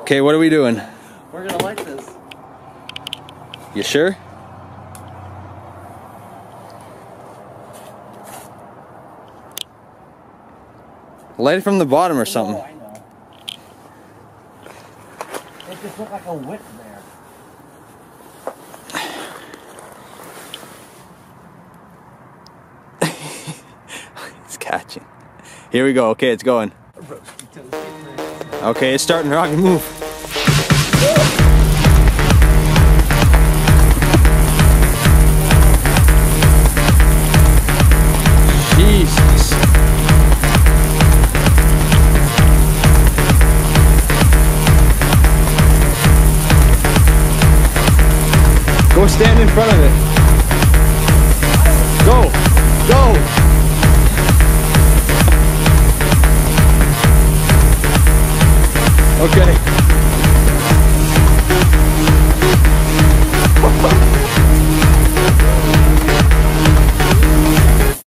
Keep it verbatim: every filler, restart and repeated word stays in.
Okay, what are we doing? We're gonna light this. You sure? Light it from the bottom or something. Oh, I know. It just looked like a wick there. It's catching. Here we go. Okay, it's going. Okay, it's starting to rock and move. Jesus. Go stand in front of it. Go. Go. Okay.